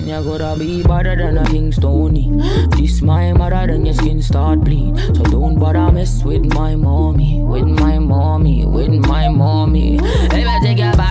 You gotta be better than a Kingstony. This my mother, then your skin start bleed. So don't bother mess with my mommy, with my mommy, with my mommy. If I take your